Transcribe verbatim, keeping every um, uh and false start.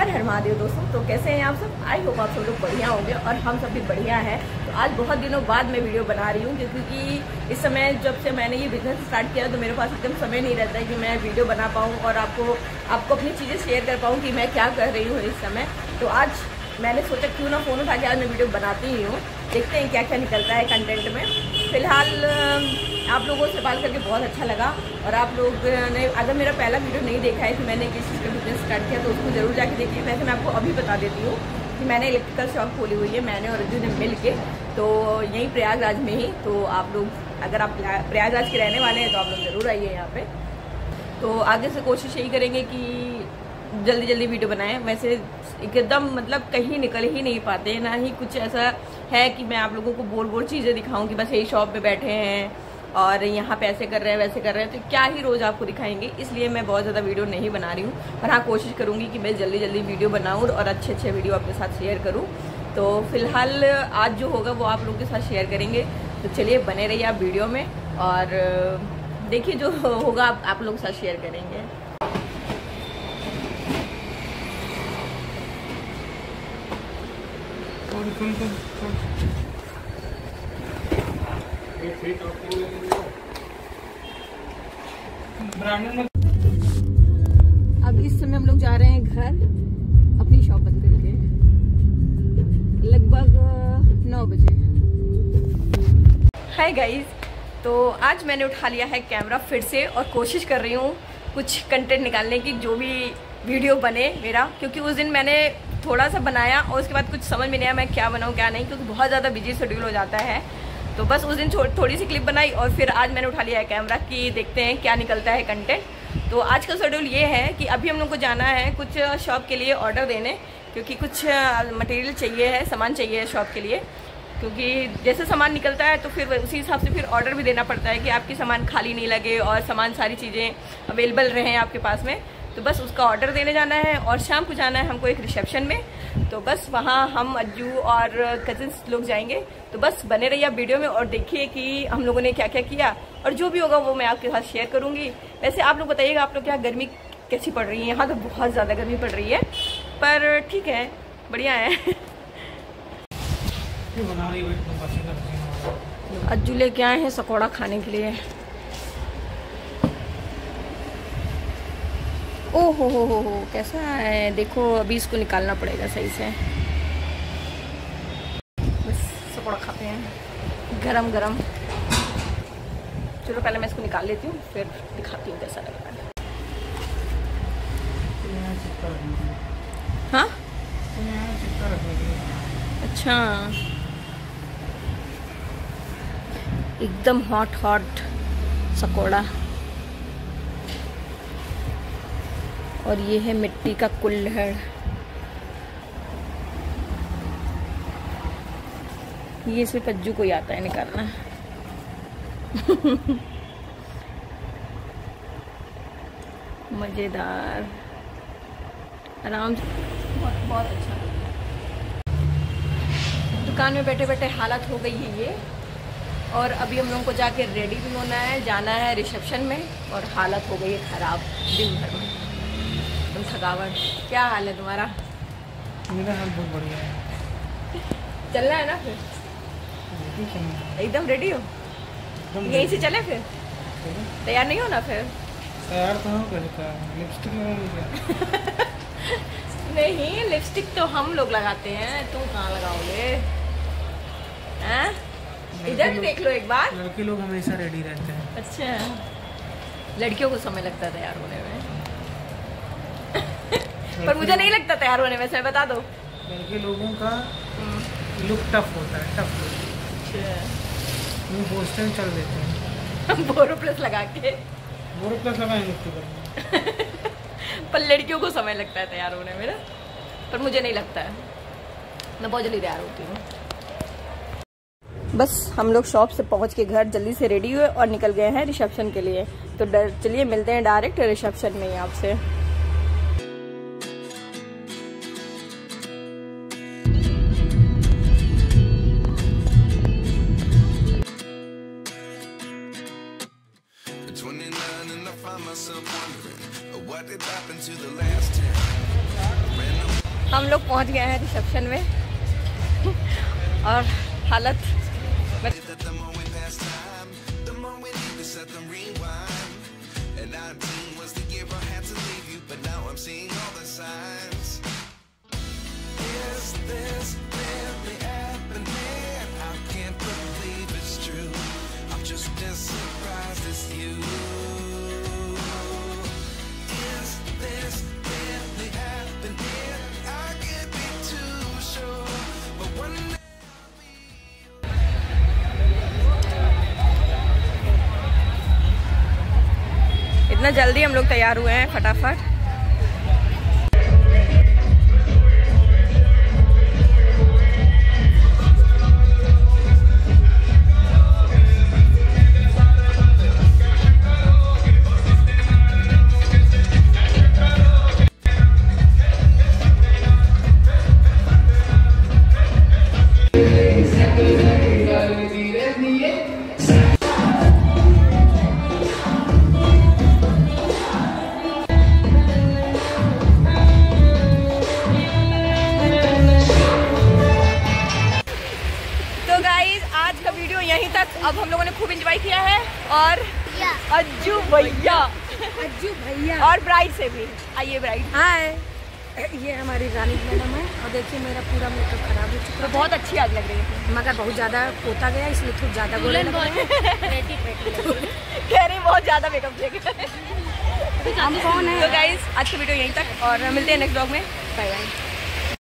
हर हर महादेव दोस्तों। तो कैसे हैं आप सब? आई होप आप सब लोग बढ़िया होंगे और हम सब भी बढ़िया हैं। तो आज बहुत दिनों बाद मैं वीडियो बना रही हूँ क्योंकि इस समय जब से मैंने ये बिजनेस स्टार्ट किया तो मेरे पास एकदम समय नहीं रहता है कि मैं वीडियो बना पाऊँ और आपको आपको अपनी चीज़ें शेयर कर पाऊँ कि मैं क्या कर रही हूँ इस समय। तो आज मैंने सोचा क्यों ना फ़ोन उठा के आज मैं वीडियो बनाती ही हूँ, देखते हैं क्या क्या निकलता है कंटेंट में। फिलहाल आप लोगों से बात करके बहुत अच्छा लगा और आप लोग ने अगर मेरा पहला वीडियो नहीं देखा है कि मैंने किस चीज़ का बिजनेस स्टार्ट किया तो उसको ज़रूर जाके देखिए। वैसे मैं आपको अभी बता देती हूँ कि मैंने इलेक्ट्रिकल शॉप खोली हुई है, मैंने और अर्जुन ने मिल के, तो यहीं प्रयागराज में ही। तो आप लोग अगर आप प्रयागराज के रहने वाले हैं तो आप लोग ज़रूर आइए यहाँ पे। तो आगे से कोशिश यही करेंगे कि जल्दी जल्दी वीडियो बनाएं। वैसे एकदम मतलब कहीं निकल ही नहीं पाते, ना ही कुछ ऐसा है कि मैं आप लोगों को बोल बोल चीज़ें दिखाऊं कि बस यही शॉप पे बैठे हैं और यहाँ पे ऐसे कर रहे हैं वैसे कर रहे हैं, तो क्या ही रोज़ आपको दिखाएंगे। इसलिए मैं बहुत ज़्यादा वीडियो नहीं बना रही हूँ, पर हाँ कोशिश करूँगी कि मैं जल्दी जल्दी वीडियो बनाऊँ और अच्छे अच्छे वीडियो आपके साथ शेयर करूँ। तो फिलहाल आज जो होगा वो आप लोगों के साथ शेयर करेंगे। तो चलिए बने रहिए आप वीडियो में और देखिए जो होगा आप, आप लोगों के साथ शेयर करेंगे। अब इस समय हम लोग जा रहे हैं घर अपनी शॉप बंद करके, लगभग नौ बजे। हाय गाइस, तो आज मैंने उठा लिया है कैमरा फिर से और कोशिश कर रही हूँ कुछ कंटेंट निकालने की, जो भी वीडियो बने मेरा, क्योंकि उस दिन मैंने थोड़ा सा बनाया और उसके बाद कुछ समझ में नहीं आया मैं क्या बनाऊँ क्या नहीं, क्योंकि बहुत ज़्यादा बिजी शेड्यूल हो जाता है। तो बस उस दिन थोड़ी सी क्लिप बनाई और फिर आज मैंने उठा लिया है कैमरा कि देखते हैं क्या निकलता है कंटेंट। तो आज का शेड्यूल ये है कि अभी हम लोग को जाना है कुछ शॉप के लिए ऑर्डर देने, क्योंकि कुछ मटेरियल चाहिए है, सामान चाहिए है शॉप के लिए। क्योंकि जैसे सामान निकलता है तो फिर उसी हिसाब से फिर ऑर्डर भी देना पड़ता है कि आपकी सामान खाली नहीं लगे और सामान सारी चीज़ें अवेलेबल रहें आपके पास में। तो बस उसका ऑर्डर देने जाना है और शाम को जाना है हमको एक रिसेप्शन में। तो बस वहाँ हम अज्जू और कजिन्स लोग जाएंगे। तो बस बने रहिए आप वीडियो में और देखिए कि हम लोगों ने क्या क्या किया और जो भी होगा वो मैं आपके साथ शेयर करूँगी। वैसे आप लोग बताइएगा आप लोग क्या गर्मी कैसी पड़ रही है? यहाँ तो बहुत ज़्यादा गर्मी पड़ रही है, पर ठीक है, बढ़िया है। अज्जू लेके आए हैं सकोड़ा खाने के लिए। ओ हो हो हो हो कैसा है देखो, अभी इसको निकालना पड़ेगा सही से। बस सकोड़ा खाते हैं गरम गरम। चलो पहले मैं इसको निकाल लेती हूँ फिर दिखाती हूँ कैसा लग रहा है। हाँ अच्छा, एकदम हॉट हॉट सकोड़ा। और ये है मिट्टी का कुल्हड़। ये सिर्फ कज्जू को ही आता है निकालना। मजेदार, आराम से, बहुत बहुत अच्छा। दुकान में बैठे बैठे हालत हो गई है ये, और अभी हम लोगों को जाके रेडी भी होना है, जाना है रिसेप्शन में, और हालत हो गई है खराब दिन भर में, तुम थकावट। क्या हाल है तुम्हारा? मेरा हाल बहुत बढ़िया है। चलना है ना फिर? एकदम रेडी हो? यहीं से चले फिर? तैयार नहीं हो ना फिर? तैयार तो हूँ, लिपस्टिक लगाऊंगी। नहीं, लिपस्टिक तो हम लोग लगाते हैं, तुम कहाँ लगाओगे? हैं? इधर देख लो एक बार। लड़के लोग हमेशा रेडी रहते हैं। अच्छा, लड़कियों को समय लगता है तैयार होने में। पर मुझे नहीं लगता तैयार होने में, मैं बता दो। लड़के लोगों का लुक टफ होता है, टफ लुक। वो पोस्टर चल देते हैं बोरो प्लस लगा के। बोरो प्लस लगाएंगे उसके ऊपर। पर लड़कियों को समय लगता है तैयार होने में ना, पर मुझे नहीं लगता है, मैं बहुत जल्दी तैयार होती हूँ। बस हम लोग शॉप से पहुँच के घर जल्दी से रेडी हुए और निकल गए हैं रिसेप्शन के लिए। तो चलिए मिलते हैं डायरेक्ट रिसेप्शन में ही आपसे। twenty-nine and I find myself wondering what did happen to the last ten. Ran हम लोग पहुंच गए हैं रिसेप्शन में और हालत इतना जल्दी हम लोग तैयार हुए हैं फटाफट। यहीं तक। अब हम लोगों ने खूब एंजॉय किया है और अज्जू भैया अज्जू भैया और ब्राइड से भी आइए ब्राइड। हाय, ये हमारी रानी मैडम है और देखिए मेरा पूरा मेकअप खराब हो चुका है। बहुत अच्छी आज लग रही है मगर बहुत ज़्यादा पोता गया इसलिए थोड़ा ज़्यादा बोले लग रहा है। कह रही बहुत ज़्यादा मेकअप किया। हम कौन है? तो गाइस आज की वीडियो यहीं तक और मिलते हैं नेक्स्ट ब्लॉग में। Bye bye.